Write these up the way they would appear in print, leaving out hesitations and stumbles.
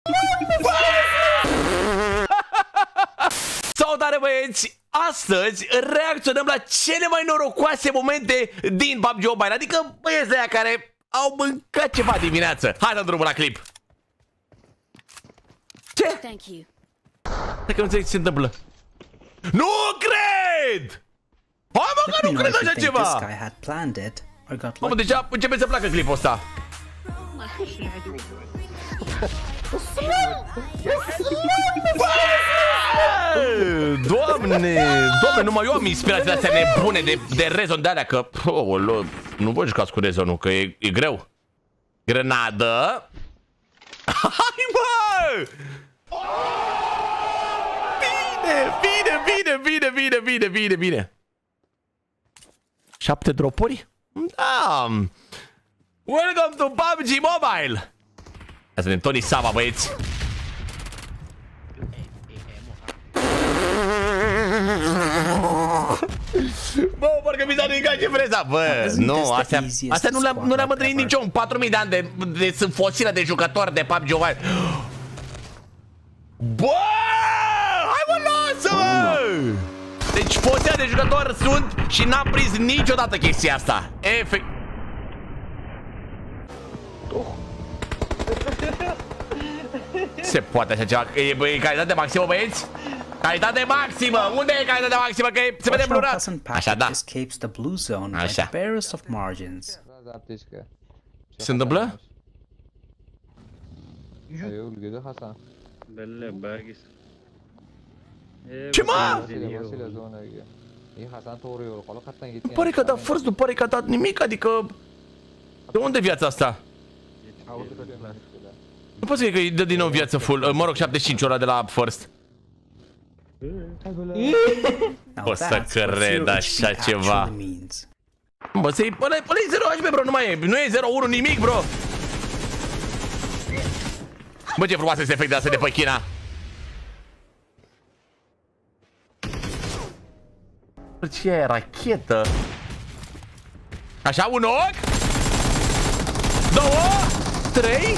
Salutare băieți! Astăzi reacționăm la cele mai norocoase momente din PUBG Mobile. Adică băieți aia care au mâncat ceva dimineață. Hai să drumul la clip. Ce? Dacă nu înțeleg ce se întâmplă. Nu cred! Hai mă că nu cred așa ceva! Mamă, deja începe să placă clipul ăsta. Doamne, numai eu am inspirațiile astea nebune de rezon de alea, că nu vă jucați cu rezonul, că e greu. Grenadă. Hai mă! Bine. 7 dropuri? Da. Welcome to PUBG Mobile. Hai să vedem Tony Sava, băieți. Bă, parcă mi s-a ridicat ce freza. Bă, nu, astea nu le-am întâlnit nici eu în 4000 de ani de sunt fosilă de jucători de PUBG Mobile. Bă, hai mă, lasă-mă! Deci fosilă de jucători sunt și n-am prins niciodată chestia asta. Efect. Se poate așa ceva? E calitate maximă, băieți? Calitate maximă! Unde e calitatea maximă? Că se vede blurat. Așa, da. Așa. Ce se întâmplă? Ce mă? Nu pare că a dat first, nu pare că a dat nimic, adică... De unde e viața asta? Nu pot să cred că îi dă din nou viață full, mă rog, 75 ora de la first. O să cred așa ceva. Bă, să-i... Ăla-i 0 HP, bro, nu mai e, nu e 0-1 nimic, bro. Bă, ce frumoasă este efectul ăsta de păchina. Ce e rachetă? Așa, un ochi? 2, 3.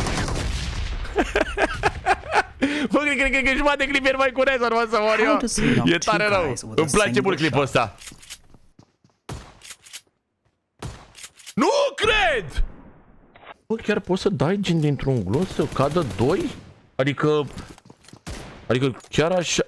Bă, cred că jumătate de clip e mai cu rezon, mă, să mor eu. E tare rău. Îmi place mult clipul ăsta. Nu cred! Bă, chiar poți să dai gen dintr-un glonț să cadă 2? Adică chiar așa...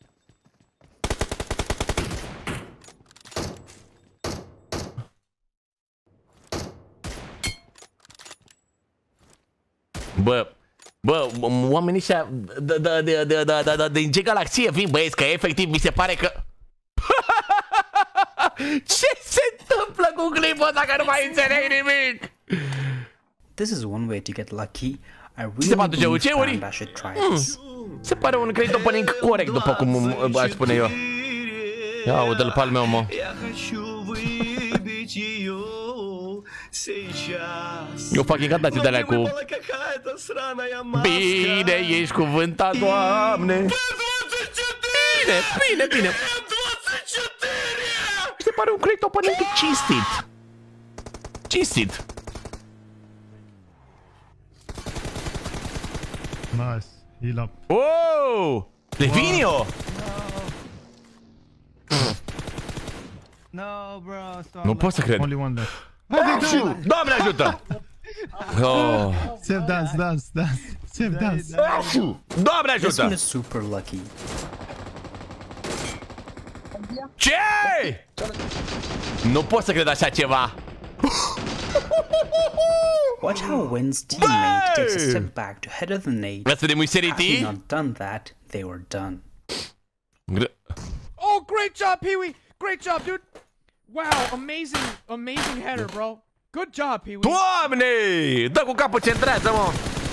Bă, oamenii ăștia din ce galaxie vin, băieți, că efectiv mi se pare că... Ce se întâmplă cu clipul ăsta, că nu mai înțeleg nimic? This is one way to get lucky. I really believe Panda should try this. Se pare un credit opening corect, după cum aș spune eu. Ia uite-l pe al meu, mă. Eu fac incadații de alea cu... Bine, ești cuvântat, Doamne. Bine. Se pare un credit opening cinstit. Nice, heal up. Oh! Levinio! No, bro, stop. Nu pot să cred. Only one left. Doamne ajută! Oh. Save dance. Save dance. Doamne This ajută! one is super lucky. Ce? Nu pot să cred așa ceva. Watch how Wen's teammate takes a step back to head of the nade. Vreți să vedem Had he Userity? not done that, they were done. Oh, great job, Pee-wee! Great job, dude! Wow, amazing header, bro. Good job, Pee-wee. Doamne! Dă cu capul, centrează, mă!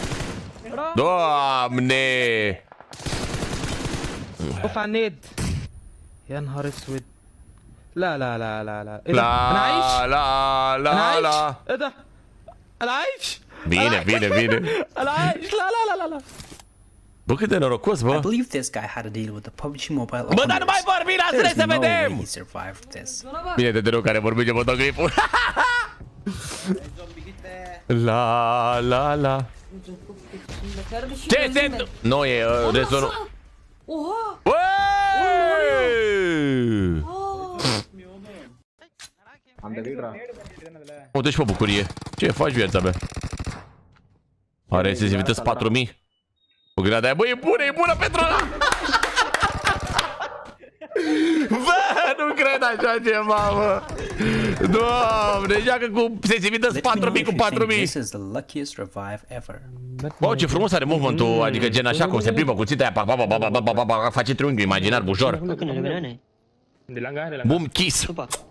Doamne! شوف على النيد يا نهار اسود لا ايه ده La انا عايش la انا la عايش la. ايه ده انا عايش Bine. انا عايش لا Bă, cât de norocos, I bă! believe this guy had to deal with the PUBG Mobile Bă, dar nu mai openers. vorbi, lasă-ne There's să no way vedem! he survived this. Bine de rău care vorbi ce fotoclipul. La la la. Ce se... Nu e rezonul... Uite-și pe bucurie. Ce faci, viața mea? Are sensivități 4000. O grenada aia, bă, e bună pentru ăla! Bă, nu cred așa ceva, mă! Doamne, joacă cu sensivități 4000 cu 4000. Bă, ce frumos are movement-ul, adică gen așa cum se plimbă cuțita aia, face triunghi imaginar, bujor. Boom, kiss.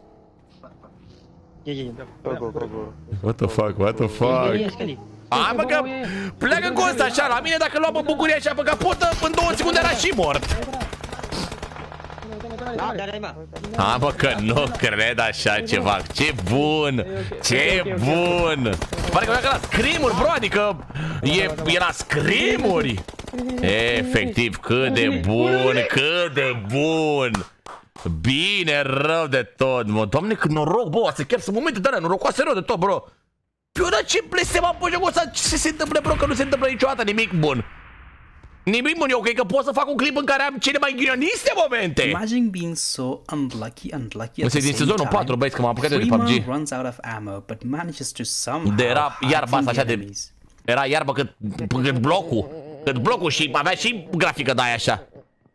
What the fuck, what the fuck? Hai mă că pleacă cu ăsta așa, la mine dacă luam pe bucurie așa pe capotă, în 2 secunde era și mort. Hai mă că nu cred așa ceva, ce bun, ce bun. Pare că pleacă la scream-uri, bro, adică e la scream-uri. Efectiv, cât de bun, cât de bun. Bine, rău de tot, mă. Doamne, cât noroc, bă, astea chiar sunt momente de alea norocoase rău de tot, bro. Eu dar ce blestem pe jocul ăsta, ce se întâmplă, bro, că nu se întâmplă niciodată nimic bun. Nimic bun, eu cred că pot să fac un clip în care am cele mai ghinioniste momente. Imagine being so unlucky at the din sezonul 4, băieți, că m-am apucat de PUBG. runs out of ammo, but manages to somehow era iarba asta așa de... Era iarbă cât blocul. Cât blocul și avea și grafică de aia așa.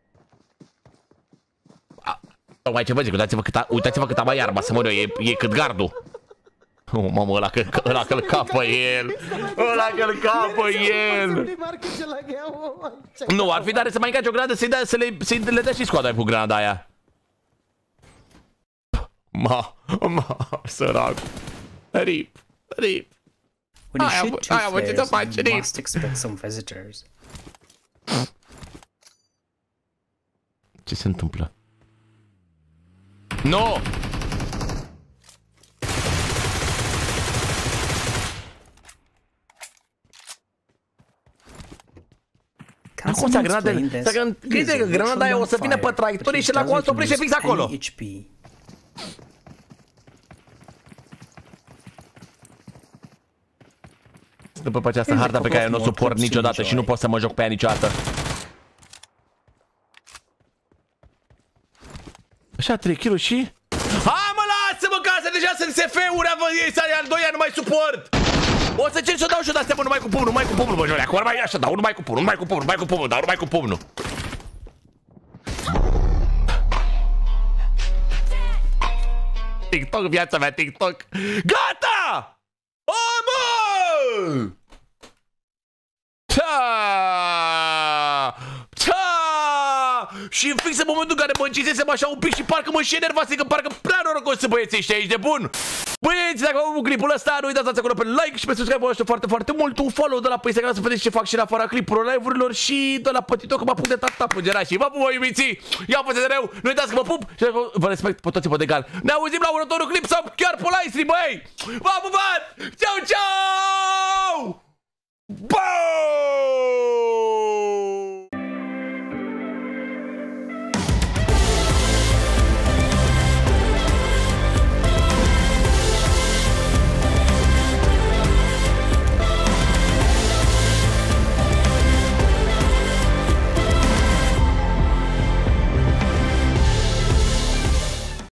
Tocmai ce vă zic, uitați-vă cât am iarba, să mă rog, e cât gardul. Mamă, ăla că-l capă el. Ăla că-l capă el. Nu, ar fi tare să mai încaci o granadă, să le dea și scoada cu granada aia. Sărac. Rip. When you shoot 2 flares, you must expect some visitors. Ce se întâmplă? No! Cum ți-a grenadele? Crede că grenada aia o să vină pe traiectorie și la cu altă oprește fix acolo. După această harta pe care nu o suport niciodată și nu pot să mă joc pe ea niciodată. Așa, 3 kg și... Hai mă, lasă-mă că astea deja sunt SF-uri, al doilea nu mai suport! O să încerc să dau și de-astea, bă, numai cu pumnul, numai cu pumnul, bă, Johnny, acum mai așa, dau numai cu pumnul, numai cu pumnul, numai cu pumnul, dau numai cu pumnul. TikTok, viața mea, TikTok. Gata! O, mă! Și fix în momentul în care mă încisesem așa un pic și parcă mă și enervase, că parcă prea norocos să băieții ăștia aici de bun. Băieți, dacă v-a plăcut clipul ăsta, nu uitați să dați acolo pe like și pe subscribe, vă foarte, foarte mult. Un follow de la pe Instagram să vedeți ce fac și în afara clipurilor, live-urilor și de la pătitor că mă apuc de tata și vă pup, vă iubiții. Ia pe rău, nu uitați că vă pup și vă respect pe toți pe de egal. Ne auzim la următorul clip sau chiar pe live stream, băi. V-am pupat! Ceau, ceau!